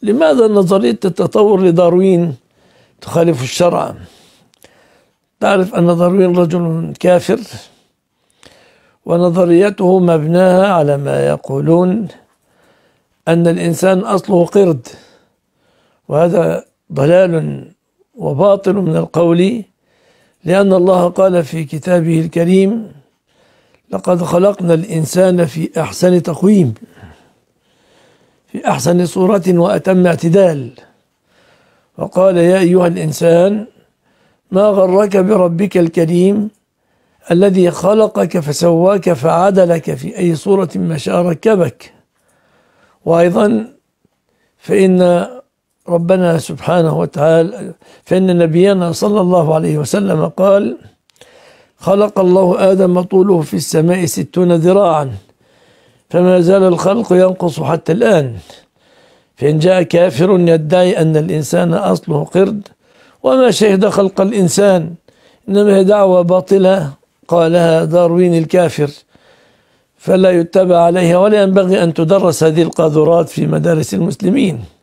لماذا نظرية التطور لداروين تخالف الشرع؟ تعرف أن داروين رجل كافر، ونظريته مبناها على ما يقولون أن الإنسان أصله قرد، وهذا ضلال وباطل من القول، لأن الله قال في كتابه الكريم: لقد خلقنا الإنسان في أحسن تقويم، في أحسن صورة وأتم اعتدال. وقال: يا أيها الإنسان ما غرك بربك الكريم الذي خلقك فسواك فعدلك في أي صورة ما شاء ركبك. وأيضا فإن ربنا سبحانه وتعالى، فإن نبينا صلى الله عليه وسلم قال: خلق الله آدم طوله في السماء 60 ذراعا فما زال الخلق ينقص حتى الآن. فإن جاء كافر يدعي أن الإنسان أصله قرد وما شهد خلق الإنسان، إنما هي دعوة باطلة قالها داروين الكافر، فلا يتبع عليها ولا ينبغي أن تدرس هذه القاذورات في مدارس المسلمين.